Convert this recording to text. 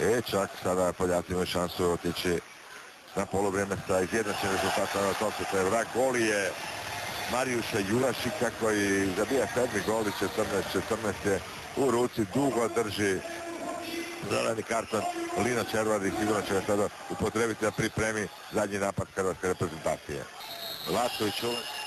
Čak sada Poljaci imaju šansu otići na poluvreme sa izjednačenim rezultatom. To se je vrag. Gol je Marijuša Jurašika koji zabija 7. gol i 14 je u ruci, dugo drži zeleni karton. Lino Červari sigurno će ga sada upotrebiti da pripremi zadnji napad hrvatske reprezentacije. Latković